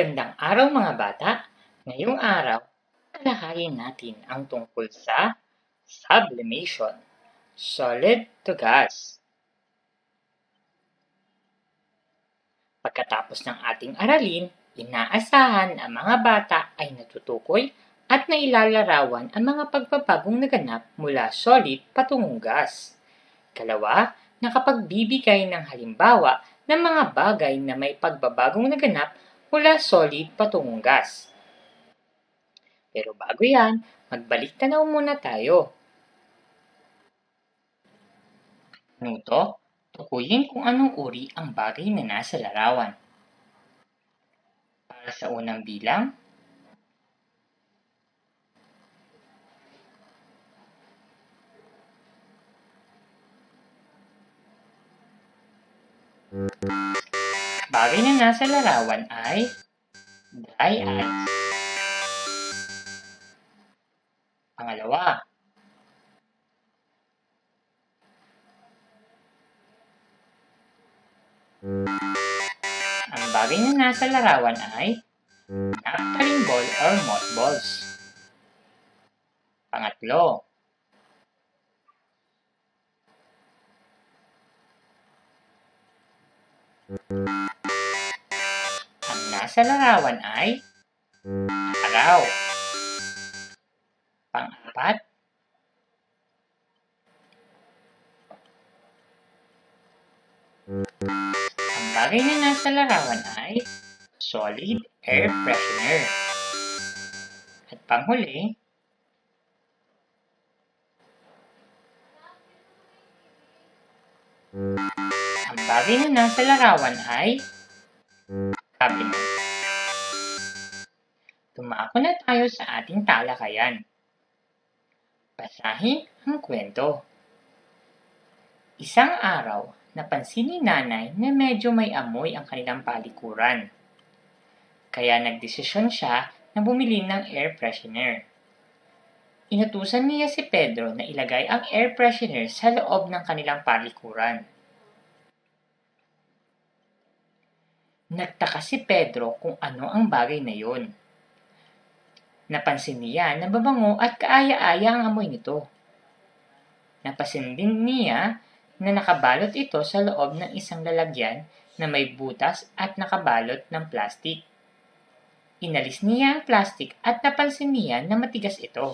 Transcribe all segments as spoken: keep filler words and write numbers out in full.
Magandang araw mga bata! Ngayong araw, talakayin natin ang tungkol sa sublimation, solid to gas. Pagkatapos ng ating aralin, inaasahan na ang mga bata ay natutukoy at nailalarawan ang mga pagbabagong naganap mula solid patungong gas. Kalawa, nakapagbibigay ng halimbawa ng mga bagay na may pagbabagong naganap mula solid patungong gas. Pero bago yan, magbalik tanaw muna tayo. Nuto, tukuyin kung anong uri ang bagay na nasa larawan. Para sa unang bilang, bagay na nasa larawan ay dry ice. Pangalawa, ang bagay na nasa larawan ay naphthalene ball or mothballs. Pangatlo, ang nasa larawan ay araw. Pang-apat, ang bagay na nasa larawan ay solid air freshener. At panghuli, ang bagay na nasa larawan ay cabinet. Tumako na tayo sa ating talakayan. Basahin ang kwento. Isang araw, napansin ni nanay na medyo may amoy ang kanilang palikuran. Kaya nagdesisyon siya na bumili ng air freshener. Inutusan niya si Pedro na ilagay ang air freshener sa loob ng kanilang palikuran. Nagtaka si Pedro kung ano ang bagay na yun. Napansin niya na babango at kaaya-aya ang amoy nito. Napansin din niya na nakabalot ito sa loob ng isang lalagyan na may butas at nakabalot ng plastik. Inalis niya ang plastik at napansin niya na matigas ito.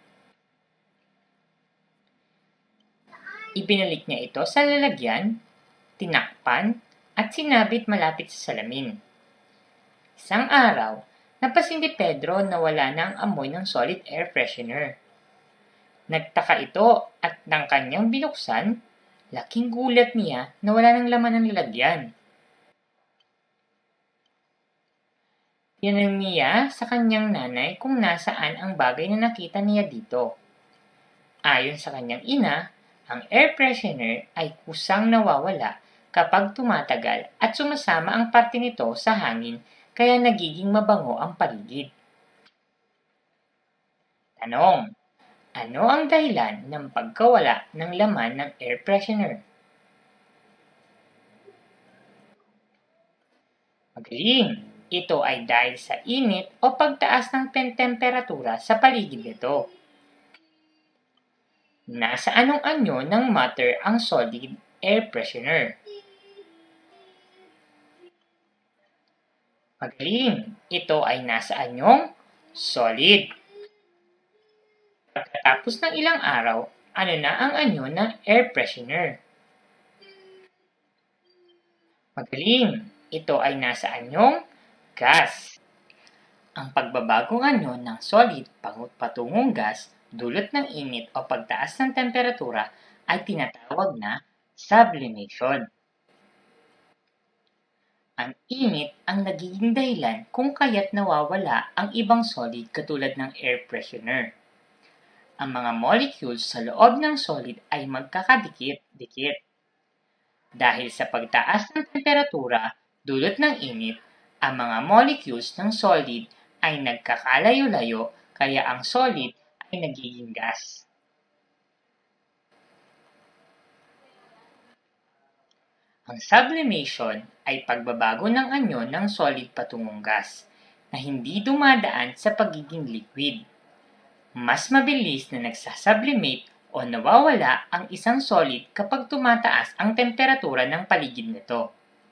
Ibinalik niya ito sa lalagyan, tinakpan, at sinabit malapit sa salamin. Isang araw, napansin ni Pedro na wala na ang amoy ng solid air freshener. Nagtaka ito at nang kanyang binuksan, laking gulat niya na wala ng laman ng lalagyan. Tinanong niya sa kanyang nanay kung nasaan ang bagay na nakita niya dito. Ayon sa kanyang ina, ang air freshener ay kusang nawawala kapag tumatagal at sumasama ang parte nito sa hangin kaya nagiging mabango ang paligid. Tanong, ano ang dahilan ng pagkawala ng laman ng air freshener? Magaling! Ito ay dahil sa init o pagtaas ng temperatura sa paligid nito. Nasa anong anyo ng matter ang solid air freshener? Magaling! Ito ay nasa anyong solid. Pagkatapos ng ilang araw, ano na ang anyo ng air freshener? Magaling! Ito ay nasa anyong gas. Ang pagbabagong anyo ng solid patungong gas dulot ng init o pagtaas ng temperatura ay tinatawag na sublimation. Ang init ang nagiging dahilan kung kaya't nawawala ang ibang solid katulad ng air freshener. Ang mga molecules sa loob ng solid ay magkakadikit-dikit. Dahil sa pagtaas ng temperatura dulot ng init, ang mga molecules ng solid ay nagkakalayo-layo kaya ang solid ay nagiging gas. Ang sublimation ay pagbabago ng anyo ng solid patungong gas. na hindi dumadaan sa pagiging liquid. Mas mabilis na nagsasublimate o nawawala ang isang solid kapag tumataas ang temperatura ng paligid nito.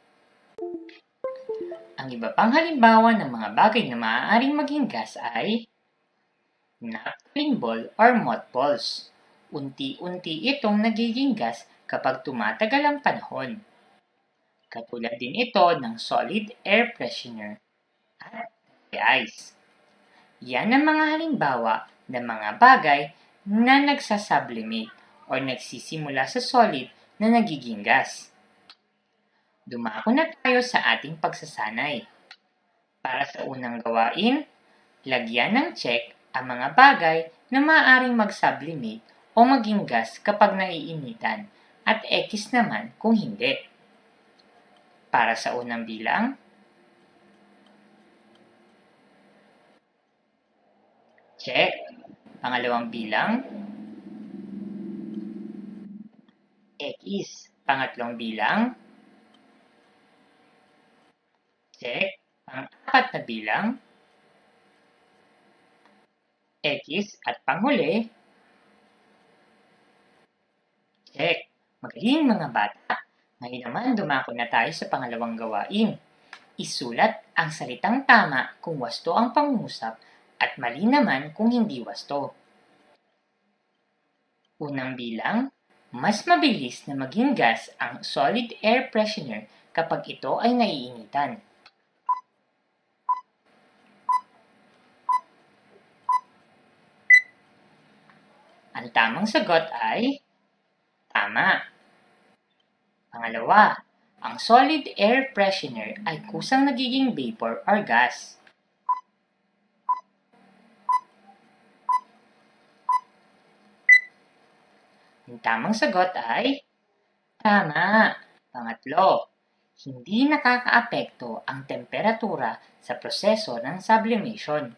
Ang iba pang halimbawa ng mga bagay na maaaring maging gas ay naphthalene ball or mothballs. Unti-unti itong nagiging gas kapag tumatagal ang panahon. Katulad din ito ng solid air freshener at ice. Yan ang mga halimbawa ng mga bagay na nagsasublimate o nagsisimula sa solid na nagiging gas. Dumako na tayo sa ating pagsasanay. Para sa unang gawain, lagyan ng check ang mga bagay na maaaring mag-sublimate o maging gas kapag naiinitan at X naman kung hindi. Para sa unang bilang, check. Pangalawang bilang, X. Pangatlong bilang, check. Pang-apat na bilang, X. At panghuli, check. Magaling mga bata. Ngayon naman dumako na tayo sa pangalawang gawain. Isulat ang salitang tama kung wasto ang pangungusap at mali naman kung hindi wasto. Unang bilang, mas mabilis na maging gas ang solid air freshener kapag ito ay naiinitan. Ang tamang sagot ay tama. Pangalawa, ang solid air freshener ay kusang nagiging vapor or gas. Ang tamang sagot ay tama. Pangatlo, hindi nakakaapekto ang temperatura sa proseso ng sublimation.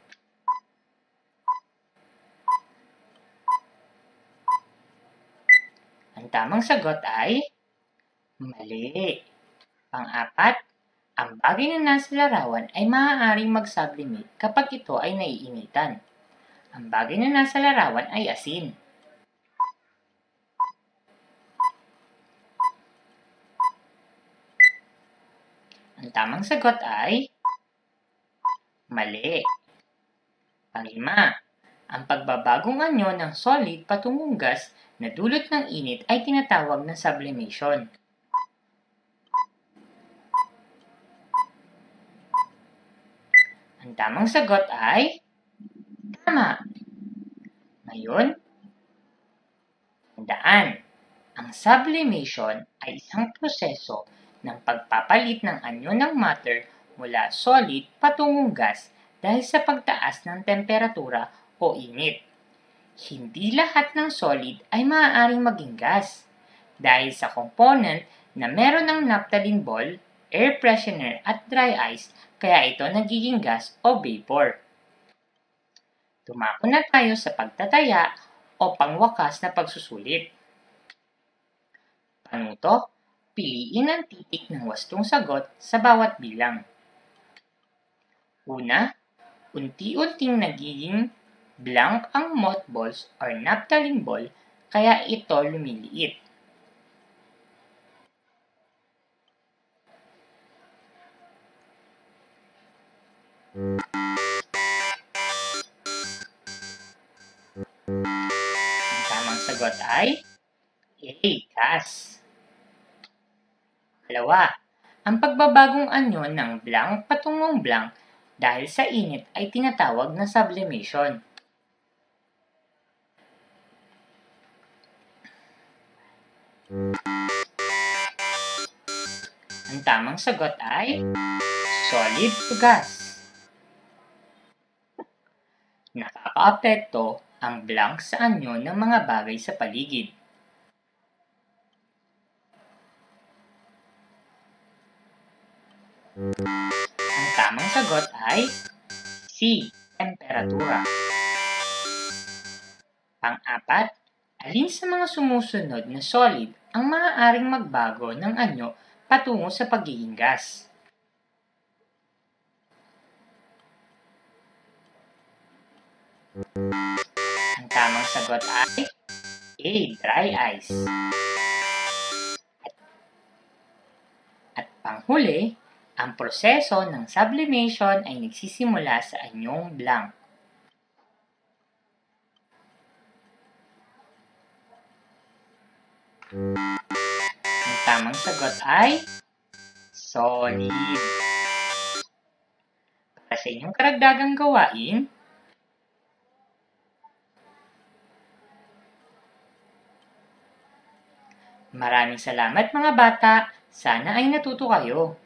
Ang tamang sagot ay mali. Pang-apat, ang bagay na nasa larawan ay maaaring mag-sublimate kapag ito ay naiinitan. Ang bagay na nasa larawan ay asin. Ang tamang sagot ay mali. Panglima, ang pagbabagong anyo ng solid patungong gas na dulot ng init ay tinatawag na sublimation. Ang tamang sagot ay tama. Ngayon, tandaan, ang sublimation ay isang proseso ng pagpapalit ng anyo ng matter mula solid patungong gas dahil sa pagtaas ng temperatura o init. Hindi lahat ng solid ay maaaring maging gas dahil sa component na meron ng naphthalene ball, air freshener at dry ice, kaya ito nagiging gas o vapor. Dumako na tayo sa pagtataya o pangwakas na pagsusulit. Panuto, piliin ang titik ng wastong sagot sa bawat bilang. Una, unti-unting nagiging blank ang mothballs or naphthalene ball, kaya ito lumiliit. Ang tamang sagot ay A. Gas. Dalawa, ang pagbabagong anyo ng blank patungong blank dahil sa init ay tinatawag na sublimation. Ang tamang sagot ay solid to gas. Nakakaapekto ang blank sa anyo ng mga bagay sa paligid. Ang tamang sagot ay C. Temperatura. Pang-apat, alin sa mga sumusunod na solid ang maaaring magbago ng anyo patungo sa pagiging gas? Ang tamang sagot ay A. Dry ice. At panghuli, ang proseso ng sublimation ay nagsisimula sa anyong blank. Ang tamang sagot ay solid. Para sa inyong karagdagang gawain, maraming salamat mga bata. Sana ay natuto kayo.